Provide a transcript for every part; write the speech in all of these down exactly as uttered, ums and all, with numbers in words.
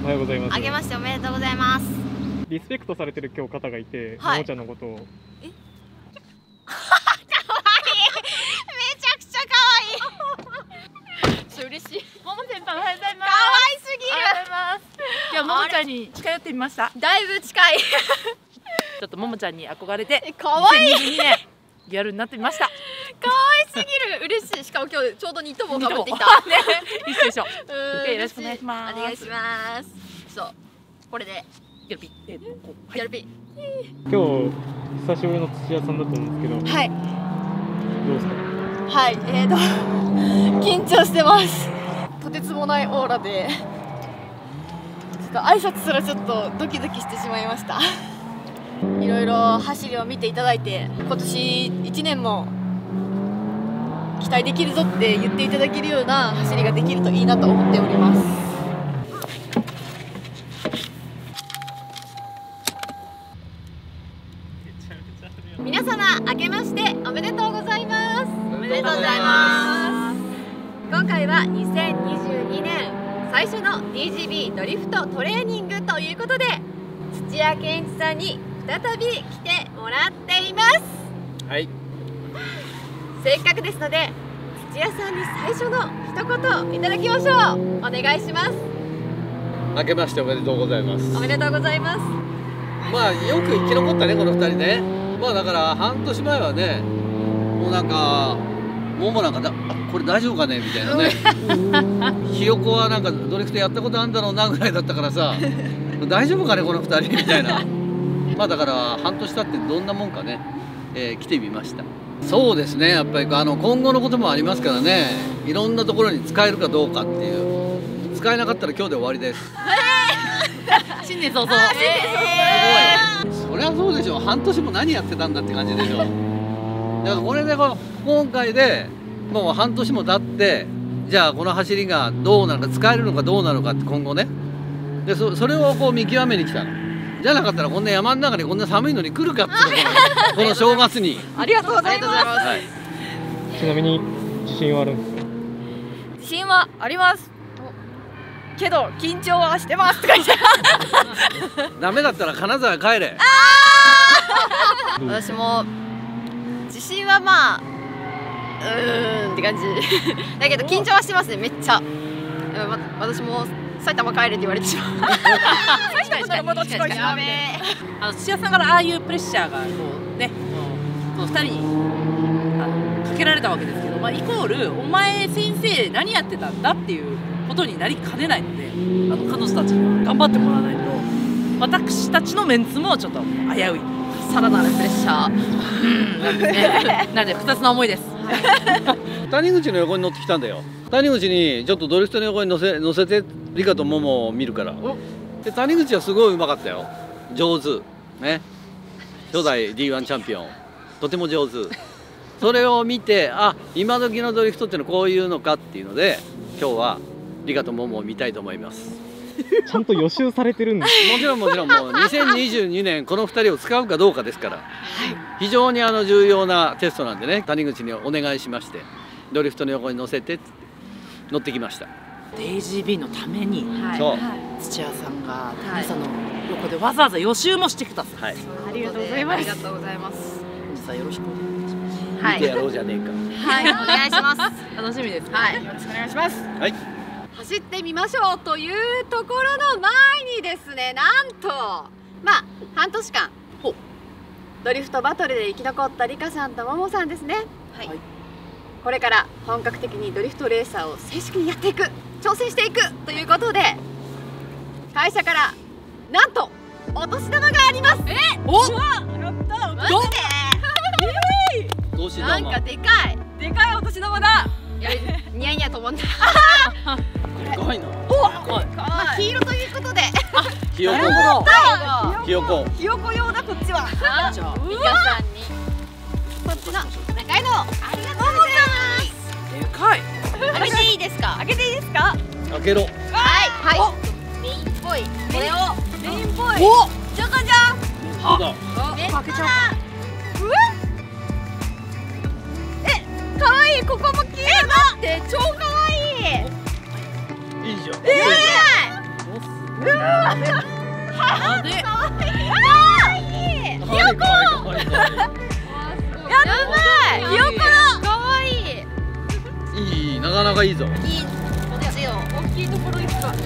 はようございます。 あげましておめでとうございます。 リスペクトされてる今日方がいて、 はい、 ももちゃんのことを。 えかわいいめちゃくちゃかわいいちょ嬉しい。 もも先輩おはようございます。 かわいすぎる。 おはようございます。今日ももちゃんに近寄ってみました。 だいぶ近いちょっとももちゃんに憧れてかわいいにせんにじゅうにねんギャルになってみました。 かわいすぎる。嬉しい。しかも今日ちょうどニット帽かぶってきたね、一緒でしょ。よろしくお願いします。 お願いします。そうこれでギャルピえーとこうギャルピ今日久しぶりの土屋さんだと思うんですけど、 はいどうですか？ はいえーと緊張してます。とてつもないオーラでちょっと挨拶すらちょっとドキドキしてしまいました。いろいろ走りを見ていただいて、今年いちねんも期待できるぞって言っていただけるような走りができるといいなと思っております。皆様明けましておめでとうございます。おめでとうございます。今回はにせんにじゅうにねん最初の ディージービー ドリフトトレーニングということで、土屋健一さんに再び来てもらっています。 はい、 せっかくですので土屋さんに最初の一言いただきましょう。お願いします。 明けましておめでとうございます。 おめでとうございます。 まあよく生き残ったねこのふたりね。まあだから半年前はね、もうなんかももなんかだこれ大丈夫かねみたいなねひよこはなんかドリフトやったことあるんだろうなぐらいだったからさ大丈夫かねこのふたりみたいなまあだから半年経ってどんなもんかね、えー、来てみました。そうですね、やっぱりあの今後のこともありますからね、いろんなところに使えるかどうかっていう、使えなかったら今日で終わりです。 新年早々。 すごい。そりゃそうでしょ。半年も何やってたんだって感じでしょ。だからこれでこ今回でもう半年も経って、じゃあこの走りがどうなのか、使えるのかどうなのかって今後ね。で そ, それをこう見極めに来たの。じゃなかったらこんな山の中にこんな寒いのに来るかっていうのこの正月に。 ありがとうございます。 はい、 ちなみに自信はあるんですか？ 自信はありますけど緊張はしてますって書いてある。 ダメだったら金沢帰れ。 私も自信はまあうーんって感じだけど緊張はしてますね、めっちゃ。わ私も埼玉帰れって言われてしまう。 近い近い近い近い。 やべえ。 あの土屋さんからああいうプレッシャーがこうね、そのふたりにあのかけられたわけですけど、まあイコールお前先生何やってたんだっていうことになりかねないので、あの彼女たちには頑張ってもらわないと、私たちのメンツもちょっと危うい。 さらなるプレッシャー。 なんですね。なので複雑な思いです。 谷口の横に乗ってきたんだよ。谷口にちょっとドリフトの横に乗せ乗せてリカとモモを見るから。で谷口はすごいうまかったよ。上手ね。初代 ディーワン チャンピオンとても上手。それを見て、あ、今時のドリフトっていうのはこういうのかっていうので、今日はリカとモモを見たいと思います。 ちゃんと予習されてるんです。 もちろんもちろん、もうにせんにじゅうにねんこのふたりを使うかどうかですから、はい、非常にあの重要なテストなんでね、谷口にお願いしまして、ドリフトの横に乗せてって乗ってきました。 ディージービー のために、 はい、 そう土屋さんが谷さんの横でわざわざ予習もしてください。 はい、 ありがとうございます。ありがとうございます。 本日はよろしくお願いします。 はい、 見てやろうじゃねえか。 はい、お願いします。 楽しみです。 はい、よろしくお願いします。 はい。 走ってみましょうというところの前にですね、なんとまあ半年間ドリフトバトルで生き残ったリカさんとモモさんですね。はい、はい、これから本格的にドリフトレーサーを正式にやっていく、挑戦していくということで、会社からなんとお年玉があります。えおっ、 やったマジでどうしなんかでかいでかいお年玉だ。ニヤニヤと思った。 でかいな。 まあ黄色ということで。 ひよこ。ひよこ。 ひよこ用だこっちは。 じゃあリカさんにこっちの中井のありがとうございます。 でかい。 開けていいですか。開けていいですか。 開けろ。 はいはい。メインっぽい。これをメインっぽい。 お、 じゃかじゃん。 そうだ。 めっちゃ。 開けちゃうわ。え、可愛い。ここも黄色だって超可愛い。 いいじゃん。 ええ。 なんでかわいい。 ひよこ。 やばい。ひよこだ。かわいい。 いい、なかなかいいぞ。 いい。こっちよ。大きいところ行くか。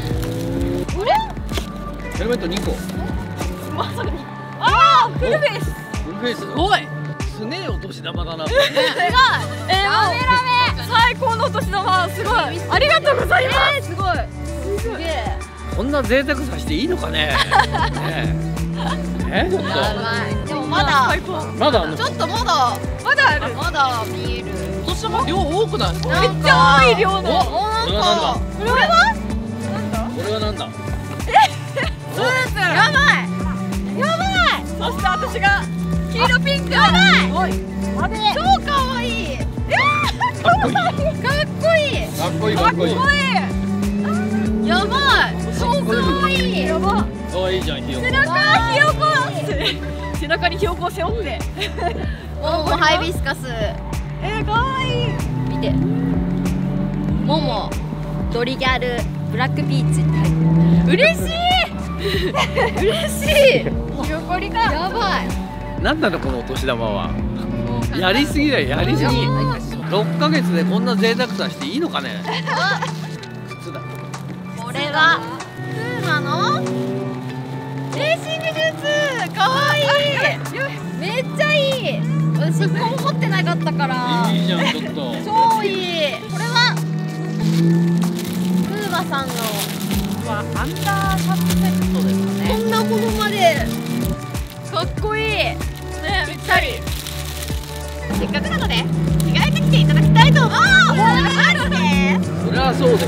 ヘルメットにこ。 まさに。ああ、フルフェイス。 フルフェイスだ。 すごい。 すねえお年玉だな。 すごい。え、ラメラメ。最高のお年玉。すごい。ありがとうございます。すごい。すげえ。 こんな贅沢させていいのかね。ねえ。え、ちょっと。 でもまだ。 まだあんの。 ちょっとまだ。まだある。まだ見える。 お年玉量多くないですか。 めっちゃ多い量の。 これはなんだ。 これは？ これはなんだ。 スープ。やばい。やばい。そして私が黄色ピンク。やばい。超可愛い。えー、かっこいい。かっこいい。 かっこいいかっこいい。 やばい。超可愛い。やば。 かわいいじゃんひよこ。 背中ひよこ。背中にひよこを背負って。モモハイビスカス。えー、かわいい。見て。モモドリギャルブラックピーチって入ってる。嬉しい。嬉しい。ひよこりか。やばい。 なんなのこのお年玉は。やりすぎだよやりすぎ。ろっかげつでこんな贅沢さしていいのかね。靴だ。 これはプーマのレーシングシューズ。かわいい。めっちゃいい。私一個も持ってなかったから。 いいじゃんちょっと。 超いい。これはプーマさんのはアンダーシャツセットですかね。 こんなものまでかっこいい。ね、ぴったり。せっかくなので着替えてきていただきたいと思う。マジで？ そりゃそうでしょ。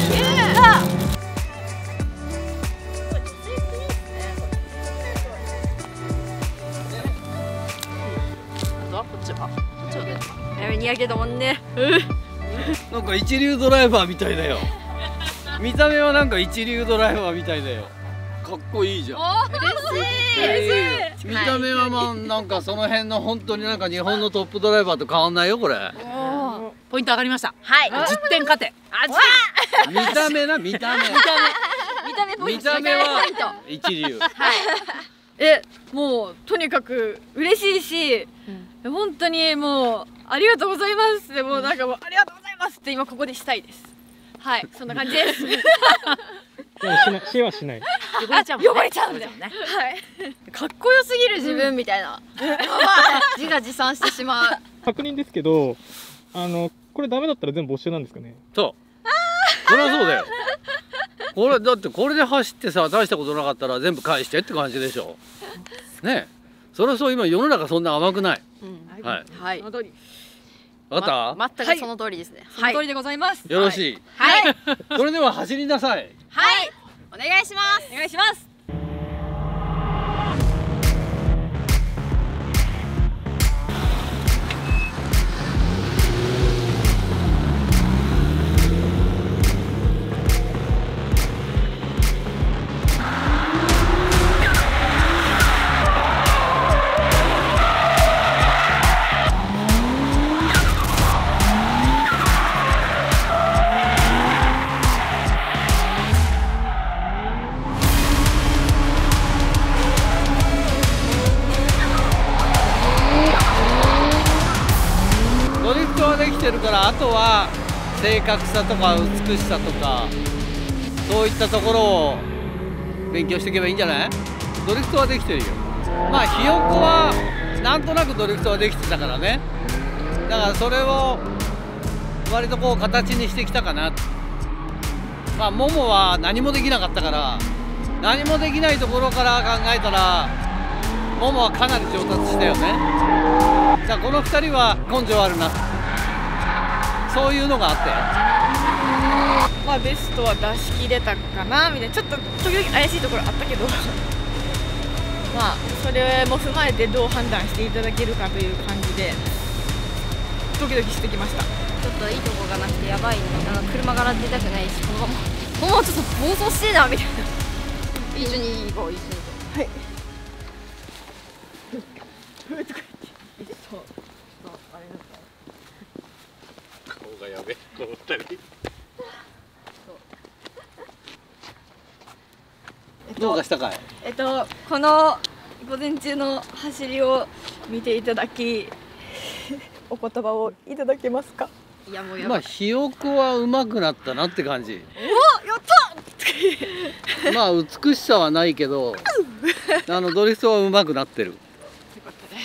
あとはこっちは。こっちはね。 やめにやけどもんね。 なんか一流ドライバーみたいだよ。見た目はなんか一流ドライバーみたいだよ。かっこいいじゃん。 嬉しい。 えー見た目はまあなんかその辺の本当になんか日本のトップドライバーと変わんないよこれ。 ポイント上がりました。 はい。 じゅってん加点。 味。 見た目な見た目。 見た目ポイント。 見た目は一流。 え、もうとにかく嬉しいし、本当にもうありがとうございますって、もうなんかもうありがとうございますって今ここでしたいです。はい、そんな感じです。 でもしなしはしない。 汚れちゃうもんね。 汚れちゃうんだよね。 はい。かっこよすぎる自分みたいな。やばい。自画自賛してしまう。 確認ですけど、あのこれダメだったら全部没収なんですかね。 そうそりゃそうだよ。これだってこれで走ってさ大したことなかったら全部返してって感じでしょ。ねえそりゃそう。今世の中そんな甘くない。はいはい。 その通り。 わかっ全くその通りですね。 その通りでございます。 たよろしい。 はい。 それでは走りなさい。 はい。お願いします。 お願いします。 ドリフトはできてるからあとは正確さとか美しさとかそういったところを勉強していけばいいんじゃない？ドリフトはできてるよ。まあひよこはなんとなくドリフトはできてたからね。だからそれを割とこう形にしてきたかな。まあももは何もできなかったから何もできないところから考えたらももはかなり上達したよね。じゃあこのふたりは根性あるな、そういうのがあって、 まあベストは出し切れたかなみたいな、ちょっと時々怪しいところあったけどまあそれも踏まえてどう判断していただけるかという感じでドキドキしてきました。 ちょっといいとこがなくてやばいね。なんか車から出たくないし、このままもうちょっと暴走してえなみたいな。一緒に行こう一緒に行こう。はい。 顔がやべえこのふたり。 どうかしたかい。 えっとこの午前中の走りを見ていただきお言葉をいただけますか。 いやもうやばい。 まあひよこは上手くなったなって感じ。 お、やったまあ美しさはないけど、あのドリフトは上手くなってる。 よかったです。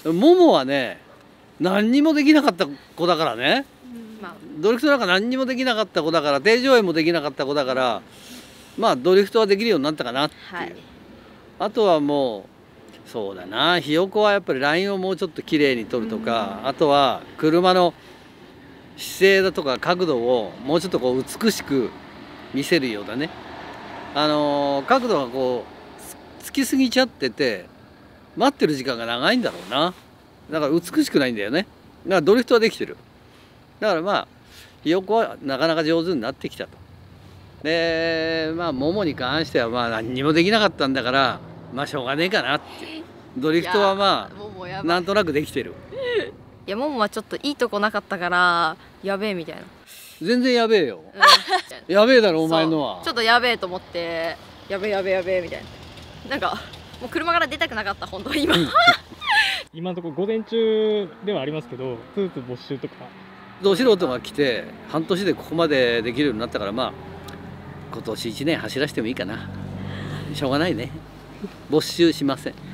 ももはね、何にもできなかった子だからね。 まあドリフトなんか何にもできなかった子だから、定常園もできなかった子だから、まあドリフトはできるようになったかなっていう。 はい。 あとはもうそうだな、ひよこはやっぱりラインをもうちょっと綺麗に取るとか、あとは車の姿勢だとか角度をもうちょっとこう美しく見せるようだね。あのー角度がこうつきすぎちゃってて待ってる時間が長いんだろうな。だから美しくないんだよね。だからドリフトはできてる。だからまあひよこはなかなか上手になってきたと。でまあももに関してはまあ何にもできなかったんだからまあしょうがねえかなっていう。ドリフトはまもうもうやあばい。 なんとなくできてる。 いやももはちょっといいとこなかったからやべえみたいな。 全然やべえよ。 うんやべえだろお前のはちょっとやべえと思ってやべえやべえやべえみたいな。なんかもう車から出たくなかった本当今。 今のところ午前中ではありますけど、スーツ没収とかど素人が来て半年でここまでできるようになったからまあ今年いちねん走らせてもいいかな。しょうがないね。没収しません。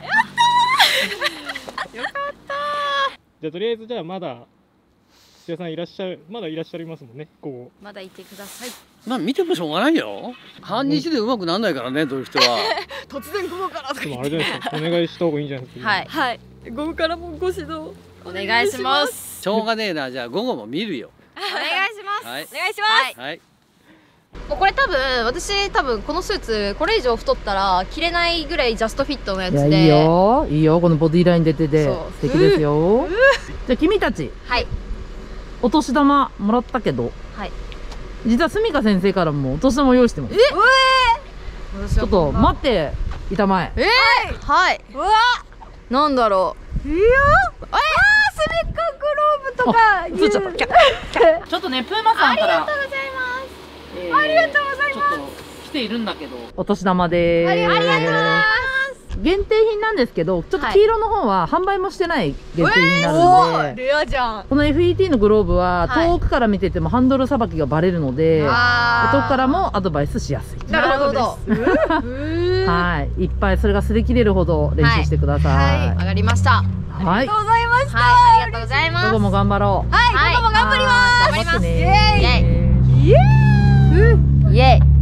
じゃあとりあえずじゃあまだ土屋さんいらっしゃるまだいらっしゃいますもんね、ここ。 まだいてください。 まあ見てもしょうがないよ。半日でうまくならないからねドリフトは。 突然午後からとかで言って。 もあれじゃないですか、お願いした方がいいんじゃないですか。 はい。 はい。午後からもご指導お願いします。 しょうがねえな。じゃあ午後も見るよ。 お願いします。 はいお願いします。 はい。 はい。 もうこれ多分私多分このスーツこれ以上太ったら着れないぐらいジャストフィットのやつで。 いやいいよいいよ、このボディライン出ててそう素敵ですよ。じゃあ君たちはいお年玉もらったけど、 はい。 実はすみか先生からもお年玉用意してます。 私ちょっと待っていたまえ。 はい。うわ。なんだろう。いや。ああスミッカグローブとかいう。 映っちゃったキャッちょっとねプーマさんからありがとうございます。 えーありがとうございますちょっと来ているんだけどお年玉でーす。 ありがとうございます。 限定品なんですけど、ちょっとはい黄色の方は販売もしてない限定品になるんで、 レアじゃん。 この エフイーティー のグローブははい遠くから見ててもハンドルさばきがバレるので、 あー遠くからもアドバイスしやすい。 なるほど。 はい、いっぱいそれが擦り切れるほど練習してください。 わかりました。 はい、 ありがとうございました。 はい、ありがとうございます。 午後も頑張ろう。 はい、午後も頑張ります。 頑張ってね。 イエイ。イエイ。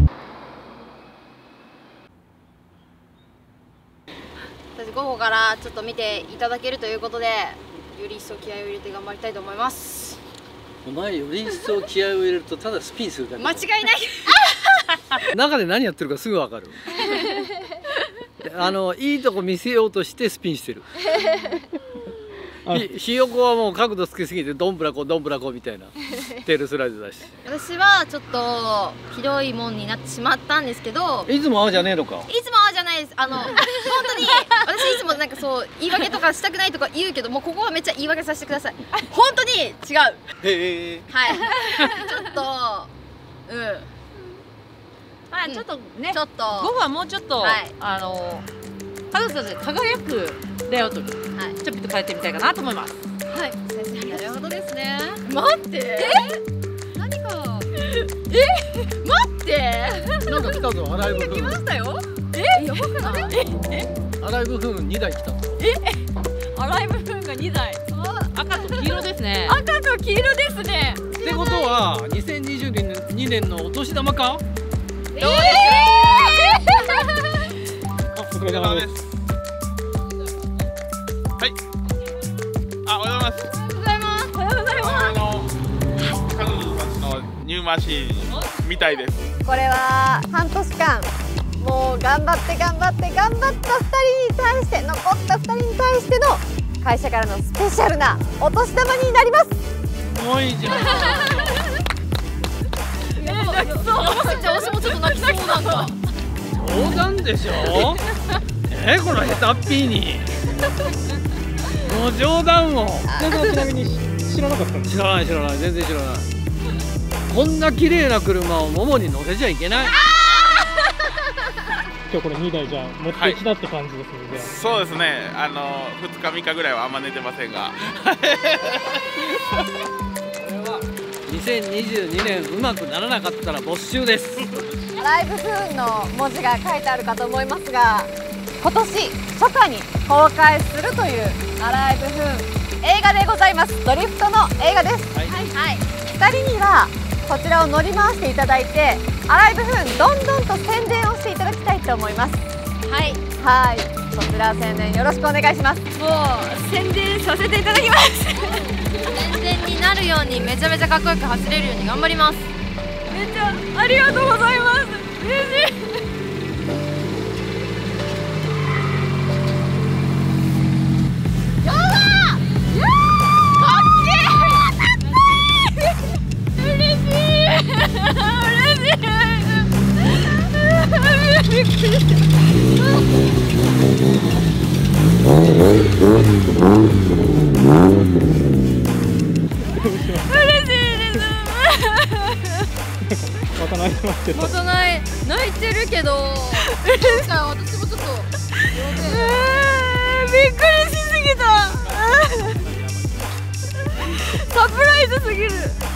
私午後からちょっと見ていただけるということで、より一層気合を入れて頑張りたいと思います。 お前より一層気合を入れるとただスピンするだけ。 間違いない。 中で何やってるかすぐわかる。あのいいとこ見せようとしてスピンしてる。ひひよこはもう角度つけすぎてどんぶらこどんぶらこみたいなテールスライドだし。 私はちょっとひどいもんになってしまったんですけど、 いつもああじゃねえのか。 いつもああじゃないです。あの本当に私いつもなんかそう言い訳とかしたくないとか言うけど、もうここはめっちゃ言い訳させてください。本当に違う。 へえ。 はい。ちょっとうん。 まあちょっとねちょっと午後はもうちょっと、 はいあの彼女たちで輝くレイアウトにはいちょっと変えてみたいかなと思います。 はい先生なるほどですね。 待って。 え何かえ待ってなんか来たぞアライブフーン。 来ましたよ。 えやばくない？ アライブフーンにだい来たぞ。 アライブフーンがにだい。 赤と黄色ですね。 赤と黄色ですね。 ってことはにせんにじゅうにねんのお年玉か。 えあ、お疲れ様です。 はい。あ、おはようございます。 おはようございます。おはようございます。 あの彼女たちのニューマシーンみたいです。 これは半年間もう頑張って頑張って頑張ったふたりに対して残ったふたりに対しての会社からのスペシャルなお年玉になります。 すごいじゃん。 じゃあ私もちょっと泣きそうなんだ。 冗談でしょ。えこの下手っぴーに。もう冗談を。 なんかちなみにし知らなかったんです知らない知らない全然知らない。こんな綺麗な車をももに乗せちゃいけない。 今日これにだいじゃあ持ってきたって感じですね、じゃあ。 そうですね、あのふつかみっかぐらいはあんま寝てませんがにせんにじゅうにねんうまくならなかったら没収です。 アライブフーンの文字が書いてあるかと思いますが、今年初夏に公開するというアライブフーン映画でございます。ドリフトの映画です。はい、はい、ふたりにはこちらを乗り回していただいて、アライブフーンどんどんと宣伝をしていただきたいと思います。はい、はい、そちら宣伝よろしくお願いします。 もう宣伝させていただきます宣伝になるようにめちゃめちゃかっこよく走れるように頑張ります。 めっちゃありがとうございます。嬉しい。 また泣いてますけど。 また泣い泣いてるけど、今回私もちょっとびっくりしすぎた。サプライズすぎる。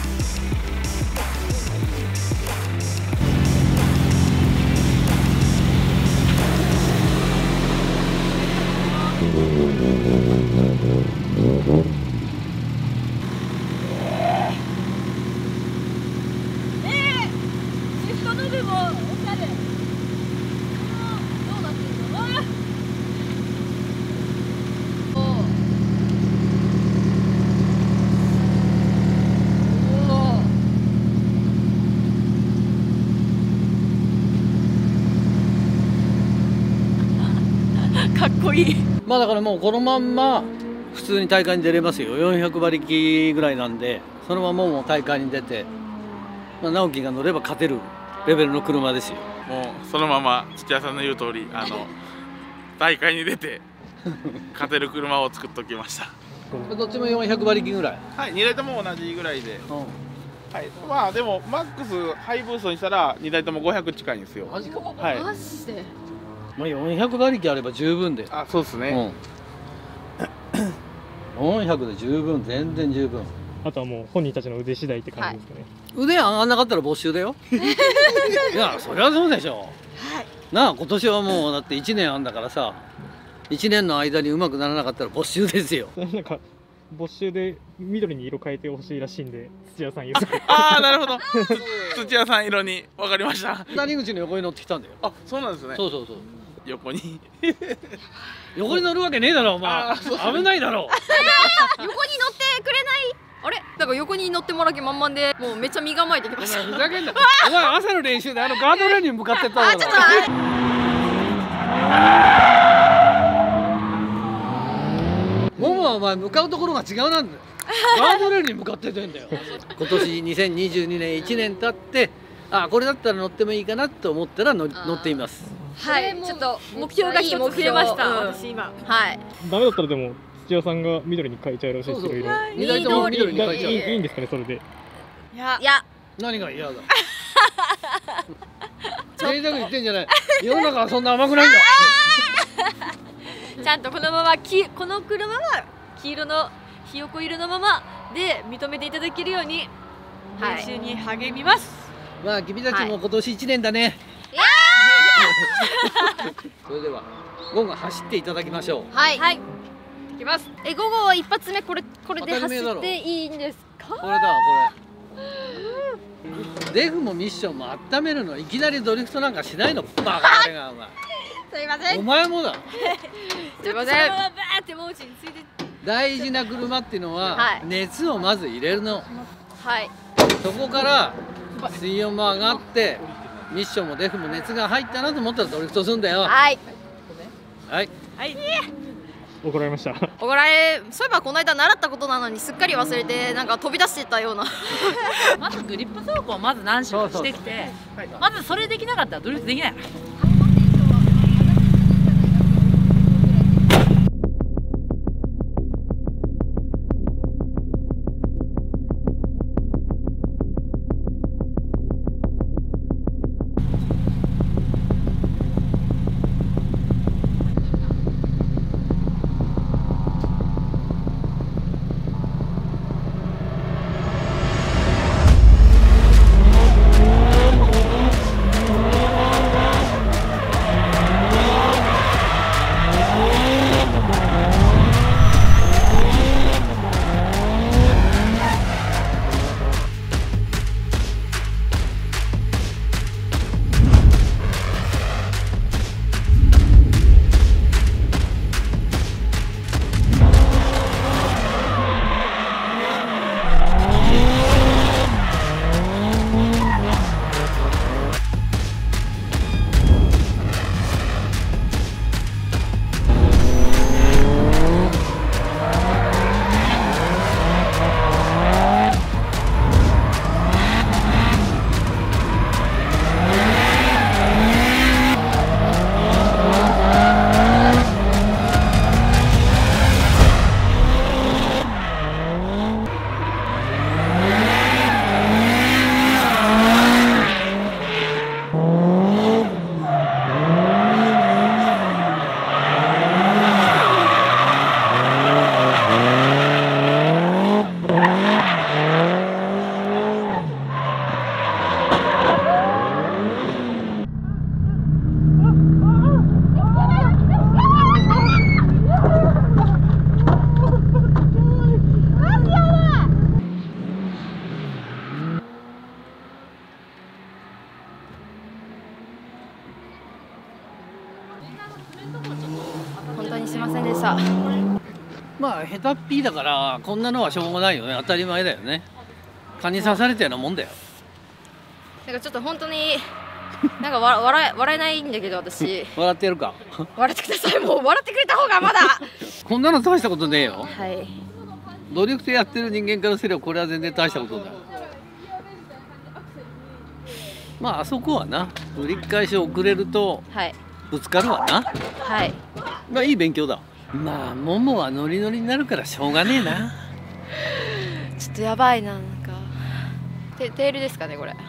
かっこいい。 まあだからもうこのまんま普通に大会に出れますよ。よんひゃくばりきぐらいなんで、そのままもう大会に出て、まあ、直樹が乗れば勝てるレベルの車ですよ。 もうそのまま土屋さんの言う通り、あの大会に出て勝てる車を作っときました。 どっちもよんひゃくばりきぐらい。 はい、にだいとも同じぐらいで、うん、はい、まあでもマックスハイブーストにしたらにだいともごひゃく近いんですよ。 マジか。 はい。 マジで。 まあよんひゃくばりきあれば十分で。 あ、そうですね。 うん、よんひゃくで十分、全然十分。 あとはもう本人たちの腕次第って感じですかね。 はい、腕上がんなかったら没収だよ。いや、そりゃそうでしょ。はい。なあ、今年はもうだっていちねんあんだからさ、いちねんの間にうまくならなかったら没収ですよ。 なんか没収で緑に色変えてほしいらしいんで、土屋さんよろしく。 ああ、なるほど。土屋さん色に分かりました。 谷口の横に乗ってきたんだよ。 あ、そうなんですね。 そうそうそう。 横に横に乗るわけねえだろお前。危ないだろ。 横に乗ってくれない。あれ、だから横に乗ってもらう気満々で、もうめっちゃ身構えてきました。 ふざけんな。お前朝の練習であのガードレールに向かってっただろ。あ、ちょっとももはお前向かうところが違うなんだよ。ガードレールに向かっててんだよ。今年にせんにじゅうにねんいちねん経って、あ、これだったら乗ってもいいかなと思ったら乗乗っています。 はい、ちょっと目標が一つ増えました。私今。はい。 ダメだったらでも土屋さんが緑に変えちゃうらしいですけど、 二台とも緑に変えちゃう。 いいんですかねそれで。 いやいや。 何が嫌だ。贅沢言ってんじゃない。世の中はそんな甘くないんだ。 ちゃんとこのままきこの車は黄色のひよこ色のままで認めていただけるように練習に励みます。 まあ君たちも今年いちねんだね。それでは午後走っていただきましょう。 はい。はい。いきます。え、午後一発目これこれで走っていいんですか？ これだこれ。デフもミッションも温めるのいきなりドリフトなんかしないの。バカ誰がお前。 すいません。 お前もだ。 すいません。バーってもううちについて。 大事な車っていうのは熱をまず入れるの。 はい。 そこから水温も上がって。ミッションもデフも熱が入ったなと思ったらドリフトするんだよ。 はい。 はい。 はい。 怒られました。 怒られ、そういえばこの間習ったことなのにすっかり忘れてなんか飛び出してたような。 まずグリップ走行をまず何種かしてきて、まずそれできなかったらドリフトできない。 あ下手っぴーだからこんなのはしょうがないよね。当たり前だよね。蚊に刺されたようなもんだよ。 なんかちょっと本当になんかわ笑え笑えないんだけど私笑ってるか笑ってください。もう笑ってくれた方がまだこんなの大したことねえよ。 はい。 ドリフトやってる人間からすればこれは全然大したことだ。まああそこはな折り返し遅れるとはいぶつかるわな。 はい。 まあいい勉強だ。まあももはノリノリになるからしょうがねえな。 ちょっとやばいな。なんかテテールですかねこれ。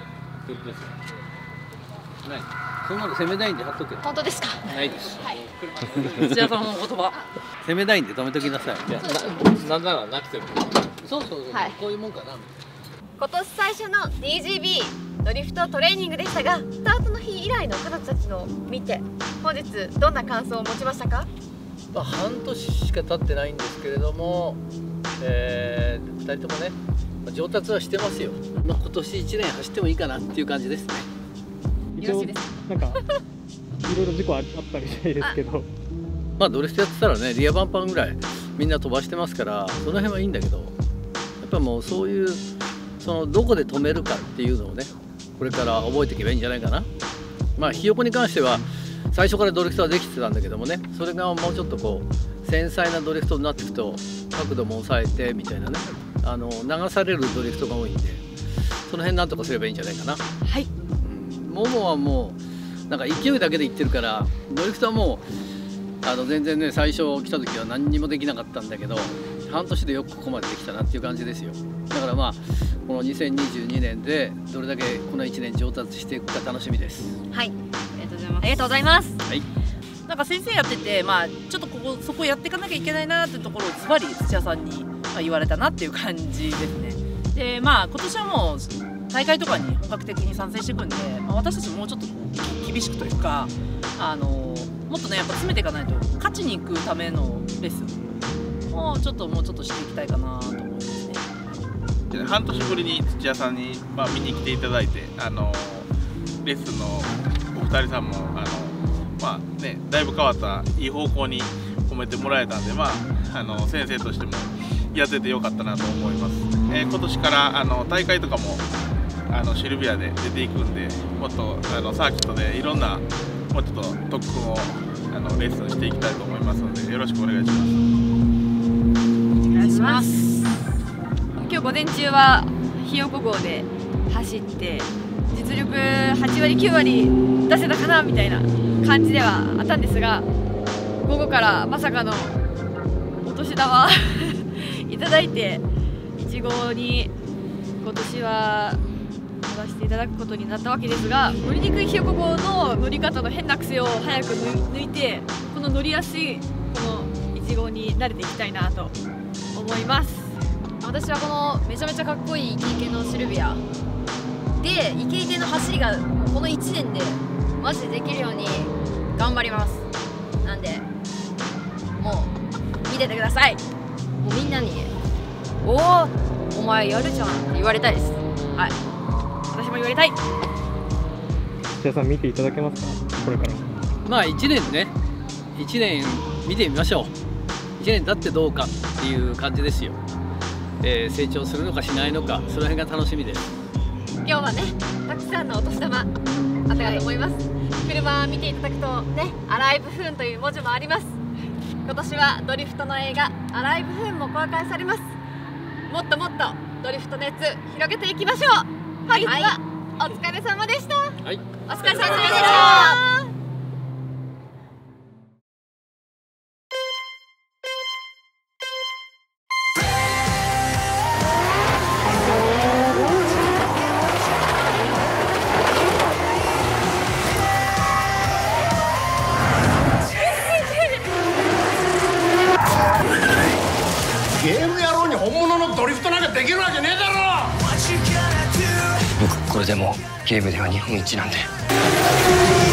ない。そんなの攻めないんで貼っとけ。 本当ですか。 ないです。 土屋さんの言葉。 攻めないんで止めときなさい。 いやななんならなくてもそうそうそう、 はいこういうもんかな。 今年最初の ディージービー ドリフトトレーニングでしたが、スタートの日以来の彼女たちのを見て本日どんな感想を持ちましたか？ まあ半年しか経ってないんですけれども、えー、ふたりともねまあ上達はしてますよ。まあ今年いちねん走ってもいいかなっていう感じですね。 一応なんかいろいろ事故あったみたいですけど、 まあドリフトやってたらねリアバンパンぐらいみんな飛ばしてますから、その辺はいいんだけど、やっぱもうそういうそのどこで止めるかっていうのをねこれから覚えていけばいいんじゃないかな。まあひよこに関しては最初からドリフトはできてたんだけどもね、それがもうちょっとこう繊細なドリフトになっていくと角度も抑えてみたいなね、あの流されるドリフトが多いんで、その辺なんとかすればいいんじゃないかな。 はい。 ももはもうなんか勢いだけでいってるから、ドリフトはもうあの全然ね最初来た時は何にもできなかったんだけど、半年でよくここまでできたなっていう感じですよ。だからまあこのにせんにじゅうにねんでどれだけこのいちねん上達していくか楽しみです。 はい、 ありがとうございます。 ありがとうございます。 はい。 なんか先生やってて、まあ、ちょっとここそこやっていかなきゃいけないなっていうところをズバリ土屋さんにまあ言われたなっていう感じですね。でまあ今年はもう大会とかに本格的に参戦していくんで、まあ、私たちももうちょっと厳しくというか、あのもっとねやっぱ詰めていかないと勝ちに行くためのレッスンをちょっともうちょっとしていきたいかなと思いますね。 で半年ぶりに土屋さんに、まあ、見に来ていただいて、あのレッスンのお二人さんもあの、まあね、だいぶ変わったいい方向に褒めてもらえたんで、まあ、あの先生としてもやっててよかったなと思います。えー、今年からあの大会とかもあのシルビアで出ていくんで、もっとあのサーキットでいろんなもうちょっと特訓をあのレッスンしていきたいと思いますので、よろしくお願いします。 お願いします。今日午前中はひよこ号で走って実力はちわりきゅうわり出せたかなみたいな感じではあったんですが、午後からまさかのお年玉いただいていち号に今年は乗らせていただくことになったわけですが、乗りにくいひよこ号の乗り方の変な癖を早く抜いて、この乗りやすいこのいち号に慣れていきたいなと思います。 私はこのめちゃめちゃかっこいいイケイケのシルビアでイケイケの走りがこのいちねんでマジでできるように頑張ります。なんでもう見ててください。もうみんなに「おおお前やるじゃん」って言われたいです。はい、 私も言われたい。 土屋さん見ていただけますか、これから。 まあいちねんねいちねん見てみましょう。いちねん経ってどうかっていう感じですよ。えー、成長するのかしないのか、その辺が楽しみです。 今日はねたくさんのお年玉あったかと思います。車見ていただくとね「アライブフーン」という文字もあります。今年はドリフトの映画「アライブフーン」も公開されます。もっともっとドリフト熱広げていきましょう。本日はお疲れ様でした。 はい、 お疲れ様でした。 ゲーム野郎に本物のドリフトなんかできるわけねえだろ。 僕これでもゲームでは日本一なんで。